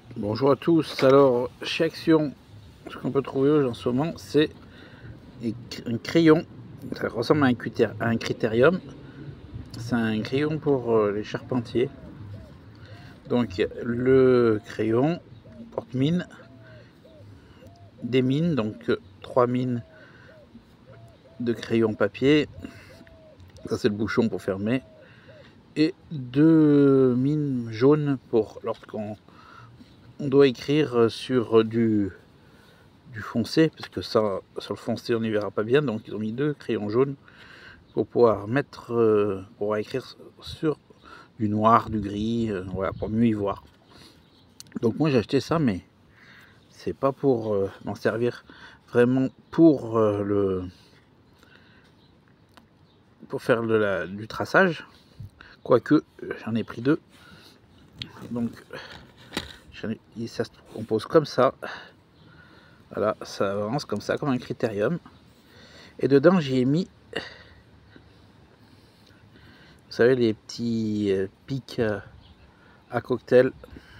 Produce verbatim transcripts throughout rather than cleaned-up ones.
Bonjour à tous. Alors, chez Action, ce qu'on peut trouver en ce moment, c'est un crayon. Ça ressemble à un, à un critérium. C'est un crayon pour les charpentiers. Donc, le crayon porte mine, des mines, donc trois mines de crayon papier. Ça, c'est le bouchon pour fermer. Et deux mines jaunes pour lorsqu'on on doit écrire sur du du foncé, parce que ça, sur le foncé on n'y verra pas bien, donc ils ont mis deux crayons jaunes pour pouvoir mettre, euh, pour écrire sur du noir, du gris, euh, voilà, pour mieux y voir. Donc moi j'ai acheté ça, mais c'est pas pour euh, m'en servir vraiment pour euh, le pour faire de la, du traçage, quoique j'en ai pris deux. Donc ai, ça se compose comme ça. Voilà, ça avance comme ça, comme un critérium. Et dedans, j'y ai mis, vous savez, les petits euh, pics euh, à cocktail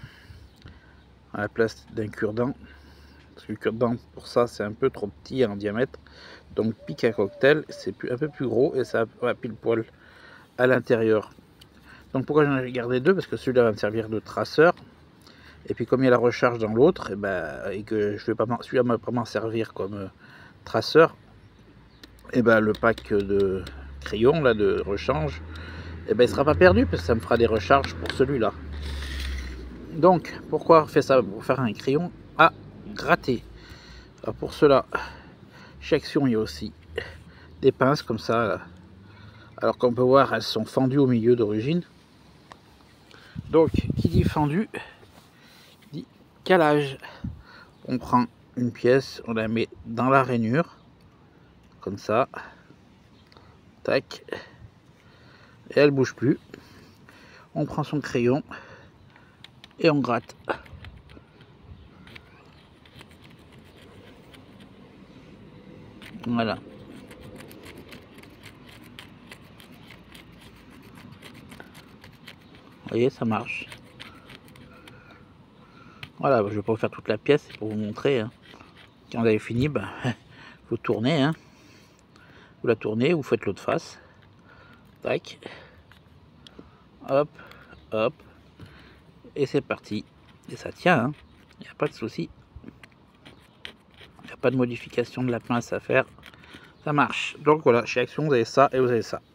à la place d'un cure-dent. Parce que le cure-dent, pour ça, c'est un peu trop petit en diamètre. Donc, pic à cocktail, c'est un peu plus gros et ça va pile poil à l'intérieur. Donc, pourquoi j'en ai gardé deux? Parce que celui-là va me servir de traceur. Et puis, comme il y a la recharge dans l'autre, et, ben, et que je vais pas celui-là ne va pas m'en servir comme euh, traceur, et ben le pack de crayons là de rechange, et ben il sera pas perdu parce que ça me fera des recharges pour celui-là. Donc pourquoi on fait ça? Pour faire un crayon à gratter. Alors pour cela, chez Action il y a aussi des pinces comme ça là. Alors qu'on peut voir, elles sont fendues au milieu d'origine. Donc qui dit fendu dit calage. On prend une pièce, on la met dans la rainure comme ça, tac, et elle bouge plus. On prend son crayon et on gratte. Voilà. Vous voyez, ça marche. Voilà, je vais pas vous faire toute la pièce pour vous montrer. Hein. Quand vous avez fini, ben, vous tournez. Hein. Vous la tournez, vous faites l'autre face. Tac. Hop, hop. Et c'est parti. Et ça tient. Hein. Il n'y a pas de souci. Il n'y a pas de modification de la pince à faire. Ça marche. Donc voilà, chez Action, vous avez ça et vous avez ça.